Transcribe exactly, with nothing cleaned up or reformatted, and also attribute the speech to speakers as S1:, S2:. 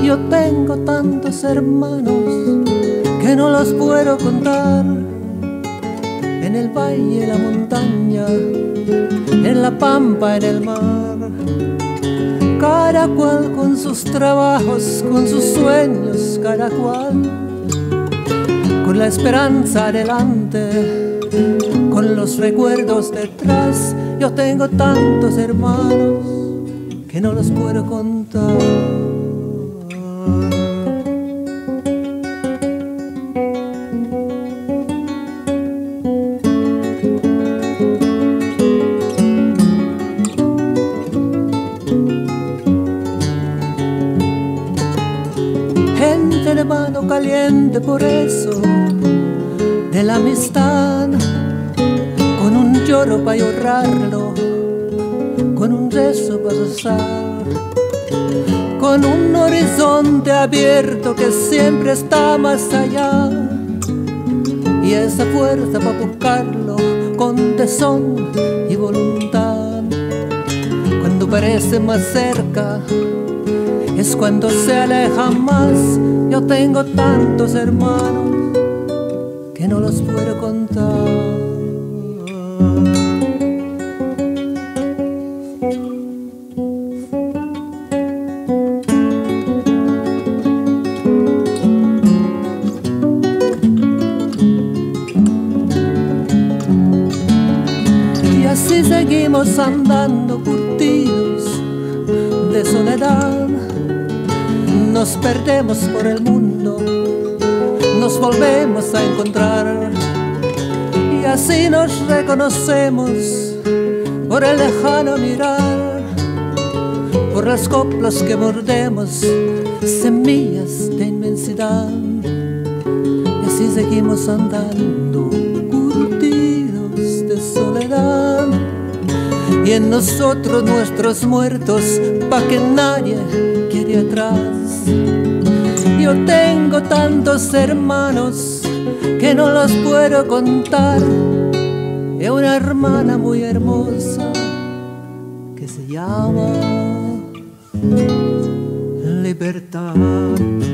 S1: Yo tengo tantos hermanos que no los puedo contar. En el valle, en la montaña, en la pampa, en el mar. Cada cual con sus trabajos, con sus sueños, cada cual con la esperanza adelante, con los recuerdos detrás. Yo tengo tantos hermanos que no los puedo contar. Gente de mano caliente por eso de la amistad, con un lloro para llorarlo, con un rezo para rezar, con un horizonte abierto que siempre está más allá, y esa fuerza para buscarlo con tesón y voluntad. Cuando parece más cerca es cuando se aleja más. Yo tengo tantos hermanos que no los puedo contar. Y así seguimos andando curtidos de soledad. Nos perdemos por el mundo, nos volvemos a encontrar, y así nos reconocemos por el lejano mirar, por las coplas que mordemos, semillas de inmensidad. Y así seguimos andando curtidos de soledad, y en nosotros nuestros muertos, pa' que nadie quede atrás. Yo tengo tantos hermanos que no los puedo contar. Es una hermana muy hermosa que se llama Libertad.